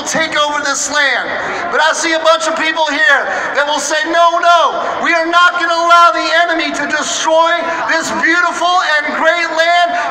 take over this land. But I see a bunch of people here that will say, no, we are not going to allow the enemy to destroy this beautiful and great land